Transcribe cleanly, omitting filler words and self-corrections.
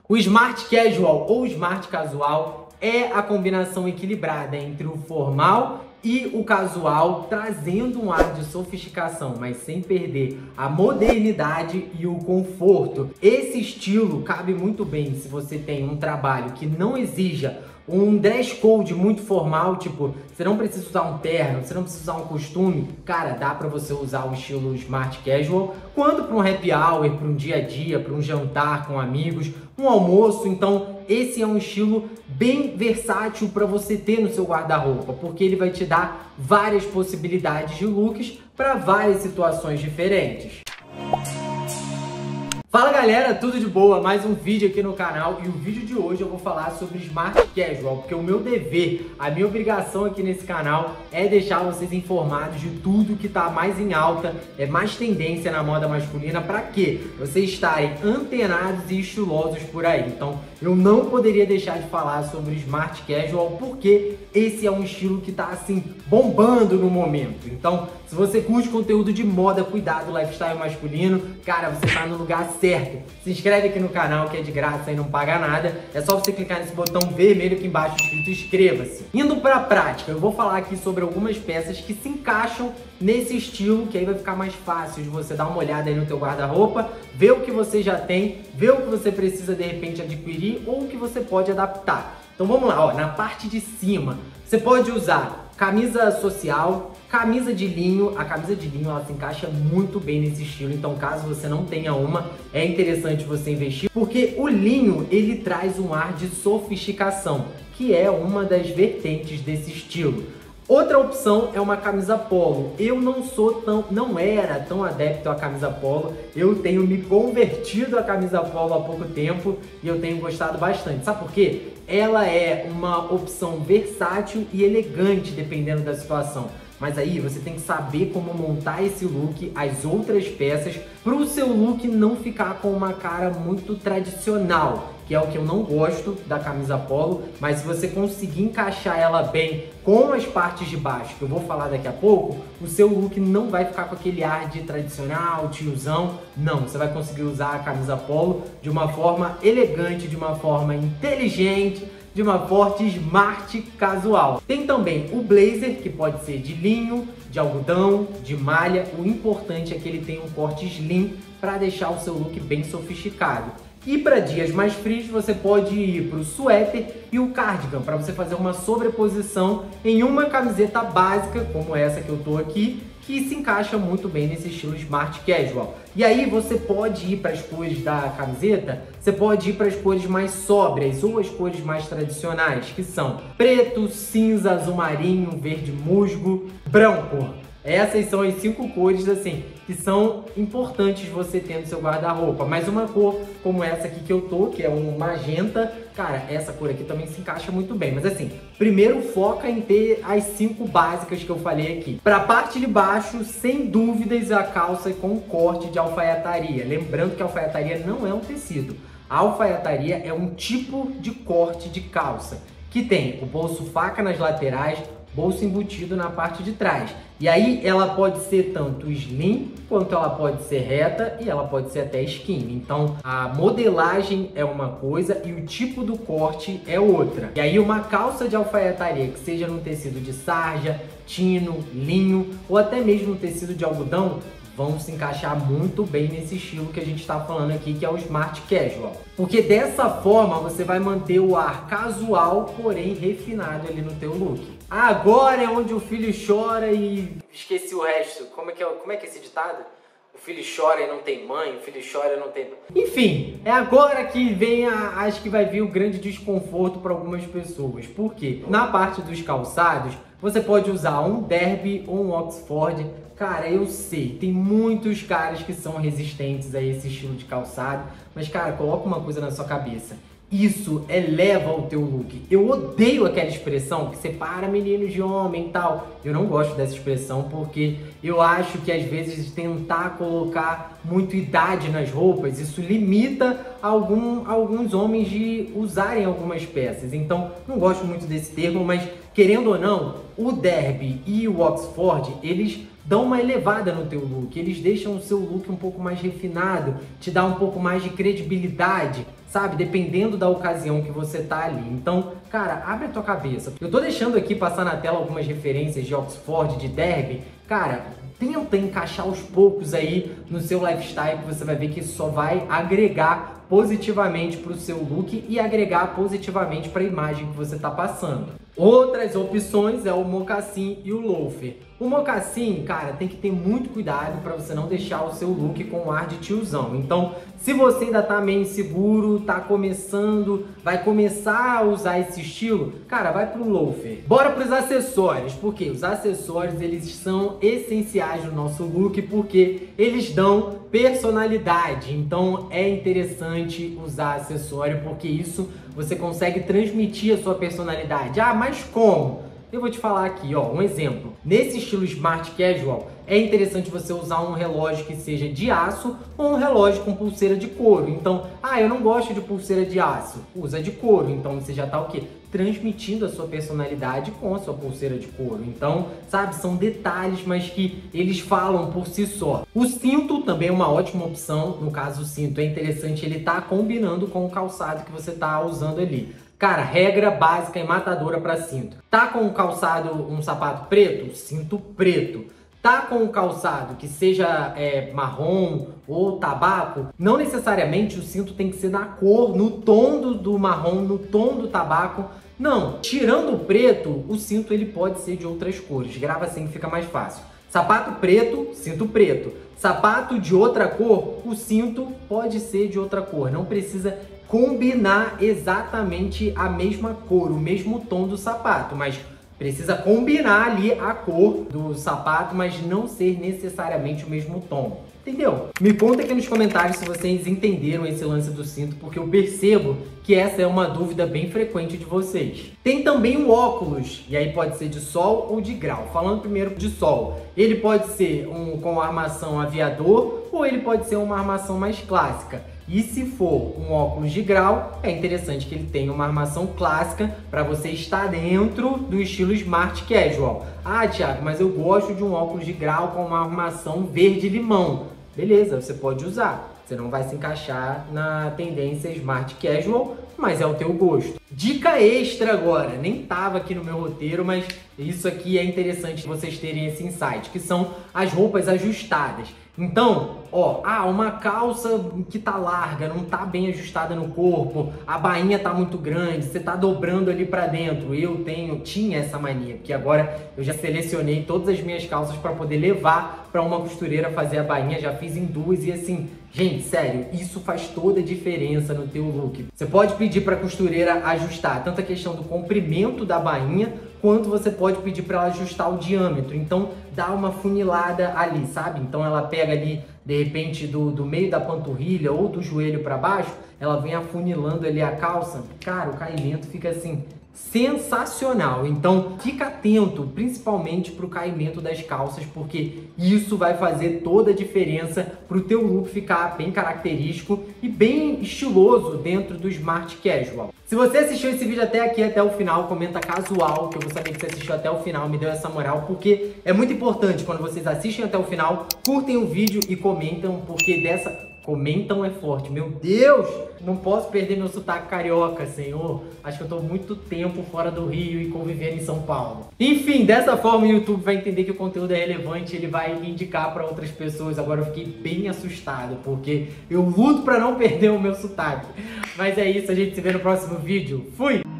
O Smart Casual ou Smart Casual é a combinação equilibrada entre o formal e o casual, trazendo um ar de sofisticação, mas sem perder a modernidade e o conforto. Esse estilo cabe muito bem se você tem um trabalho que não exija um dress code muito formal, tipo, você não precisa usar um terno, você não precisa usar um costume. Cara, dá pra você usar o estilo Smart Casual quando para um happy hour, para um dia a dia, para um jantar com amigos, um almoço. Então, esse é um estilo bem versátil para você ter no seu guarda-roupa, porque ele vai te dar várias possibilidades de looks para várias situações diferentes. Fala galera, tudo de boa? Mais um vídeo aqui no canal e o vídeo de hoje eu vou falar sobre Smart Casual, porque o meu dever, a minha obrigação aqui nesse canal é deixar vocês informados de tudo que tá mais em alta, é mais tendência na moda masculina, para quê? Vocês estarem antenados e estilosos por aí. Então eu não poderia deixar de falar sobre Smart Casual, porque esse é um estilo que tá assim bombando no momento. Então, se você curte conteúdo de moda, cuidado, lifestyle masculino, cara, você tá no lugar certo. Se inscreve aqui no canal que é de graça e não paga nada. É só você clicar nesse botão vermelho aqui embaixo escrito inscreva-se. Indo pra prática, eu vou falar aqui sobre algumas peças que se encaixam nesse estilo, que aí vai ficar mais fácil de você dar uma olhada aí no teu guarda-roupa, ver o que você já tem, ver o que você precisa de repente adquirir ou o que você pode adaptar. Então vamos lá, ó, na parte de cima, você pode usar camisa social, camisa de linho. A camisa de linho ela se encaixa muito bem nesse estilo, então caso você não tenha uma, é interessante você investir, porque o linho ele traz um ar de sofisticação, que é uma das vertentes desse estilo. Outra opção é uma camisa polo. Eu não era tão adepto à camisa polo. Eu tenho me convertido à camisa polo há pouco tempo e eu tenho gostado bastante. Sabe por quê? Ela é uma opção versátil e elegante dependendo da situação. Mas aí você tem que saber como montar esse look, as outras peças, para o seu look não ficar com uma cara muito tradicional, que é o que eu não gosto da camisa polo. Mas se você conseguir encaixar ela bem com as partes de baixo, que eu vou falar daqui a pouco, o seu look não vai ficar com aquele ar de tradicional, tiozão. Não, você vai conseguir usar a camisa polo de uma forma elegante, de uma forma inteligente, de uma forma smart casual. Tem também o blazer, que pode ser de linho, de algodão, de malha. O importante é que ele tenha um corte slim para deixar o seu look bem sofisticado. E para dias mais frios, você pode ir para o suéter e o cardigan, para você fazer uma sobreposição em uma camiseta básica, como essa que eu tô aqui, que se encaixa muito bem nesse estilo Smart Casual. E aí você pode ir para as cores da camiseta, você pode ir para as cores mais sóbrias ou as cores mais tradicionais, que são preto, cinza, azul marinho, verde musgo, branco. Essas são as 5 cores, assim, que são importantes você ter no seu guarda-roupa. Mas uma cor como essa aqui que eu tô, que é um magenta, cara, essa cor aqui também se encaixa muito bem. Mas assim, primeiro foca em ter as 5 básicas que eu falei aqui. Pra parte de baixo, sem dúvidas, a calça com corte de alfaiataria. Lembrando que a alfaiataria não é um tecido. A alfaiataria é um tipo de corte de calça, que tem o bolso faca nas laterais, bolso embutido na parte de trás. E aí ela pode ser tanto slim, quanto ela pode ser reta e ela pode ser até skinny. Então a modelagem é uma coisa e o tipo do corte é outra. E aí uma calça de alfaiataria que seja num tecido de sarja, tino, linho ou até mesmo tecido de algodão vão se encaixar muito bem nesse estilo que a gente está falando aqui, que é o Smart Casual. Porque dessa forma você vai manter o ar casual, porém refinado ali no teu look. Agora é onde o filho chora e... esqueci o resto. Como é que é esse ditado? O filho chora e não tem mãe, o filho chora e não tem... Enfim, é agora que vem acho que vai vir o grande desconforto para algumas pessoas. Por quê? Na parte dos calçados, você pode usar um derby ou um Oxford. Cara, eu sei, tem muitos caras que são resistentes a esse estilo de calçado, mas cara, coloca uma coisa na sua cabeça. Isso eleva o teu look. Eu odeio aquela expressão que separa meninos de homem e tal. Eu não gosto dessa expressão porque eu acho que às vezes tentar colocar muito idade nas roupas, isso limita alguns homens de usarem algumas peças. Então, não gosto muito desse termo, mas querendo ou não, o derby e o Oxford, eles dão uma elevada no teu look, eles deixam o seu look um pouco mais refinado, te dá um pouco mais de credibilidade, sabe? Dependendo da ocasião que você tá ali. Então, cara, abre a tua cabeça. Eu tô deixando aqui passar na tela algumas referências de Oxford, de Derby. Cara, tenta encaixar aos poucos aí no seu lifestyle, que você vai ver que isso só vai agregar positivamente para o seu look e agregar positivamente para a imagem que você está passando. Outras opções é o mocassim e o loafer. O mocassim, cara, tem que ter muito cuidado para você não deixar o seu look com um ar de tiozão. Então, se você ainda tá meio inseguro, tá começando, vai começar a usar esse estilo, cara, vai pro loafer. Bora pros acessórios, porque os acessórios, eles são essenciais no nosso look, porque eles dão personalidade. Então, é interessante usar acessório, porque isso você consegue transmitir a sua personalidade. Ah, mas como? Eu vou te falar aqui, ó, um exemplo. Nesse estilo Smart Casual, é interessante você usar um relógio que seja de aço ou um relógio com pulseira de couro. Então, eu não gosto de pulseira de aço. Usa de couro. Então, você já tá o quê? Transmitindo a sua personalidade com a sua pulseira de couro. Então, sabe, são detalhes, mas que eles falam por si só. O cinto também é uma ótima opção. No caso, o cinto é interessante, ele tá combinando com o calçado que você tá usando ali. Cara, regra básica e matadora para cinto. Tá com um calçado, um sapato preto? Cinto preto. Tá com um calçado que seja marrom ou tabaco? Não necessariamente o cinto tem que ser na cor, no tom do marrom, no tom do tabaco. Não. Tirando o preto, o cinto ele pode ser de outras cores. Grava assim que fica mais fácil. Sapato preto, cinto preto. Sapato de outra cor, o cinto pode ser de outra cor. Não precisa combinar exatamente a mesma cor, o mesmo tom do sapato, mas precisa combinar ali a cor do sapato, mas não ser necessariamente o mesmo tom. Entendeu? Me conta aqui nos comentários se vocês entenderam esse lance do cinto, porque eu percebo que essa é uma dúvida bem frequente de vocês. Tem também o óculos, e aí pode ser de sol ou de grau. Falando primeiro de sol, ele pode ser com armação aviador ou ele pode ser uma armação mais clássica. E se for um óculos de grau, é interessante que ele tenha uma armação clássica para você estar dentro do estilo Smart Casual. Ah, Thiago, mas eu gosto de um óculos de grau com uma armação verde-limão. Beleza, você pode usar. Você não vai se encaixar na tendência Smart Casual, mas é o teu gosto. Dica extra agora, nem tava aqui no meu roteiro, mas isso aqui é interessante vocês terem esse insight, que são as roupas ajustadas. Então, uma calça que tá larga, não tá bem ajustada no corpo, a bainha tá muito grande, você tá dobrando ali pra dentro. Eu tinha essa mania, porque agora eu já selecionei todas as minhas calças para poder levar para uma costureira fazer a bainha, já fiz em 2 e assim, gente, sério, isso faz toda a diferença no teu look. Você pode pedir para a costureira ajustar tanto a questão do comprimento da bainha, quanto você pode pedir para ela ajustar o diâmetro. Então, dá uma funilada ali, sabe? Então, ela pega ali, de repente, do meio da panturrilha ou do joelho para baixo, ela vem afunilando ali a calça. Cara, o caimento fica assim, sensacional. Então, fica atento, principalmente para o caimento das calças, porque isso vai fazer toda a diferença para o teu look ficar bem característico e bem estiloso dentro do Smart Casual. Se você assistiu esse vídeo até aqui, até o final, comenta casual, que eu vou saber que você assistiu até o final, me deu essa moral, porque é muito importante quando vocês assistem até o final, curtem o vídeo e comentam, porque comentam é forte. Meu Deus! Não posso perder meu sotaque carioca, senhor. Acho que eu tô muito tempo fora do Rio e convivendo em São Paulo. Enfim, dessa forma o YouTube vai entender que o conteúdo é relevante, ele vai indicar para outras pessoas. Agora eu fiquei bem assustado, porque eu luto para não perder o meu sotaque. Mas é isso, a gente se vê no próximo vídeo. Fui!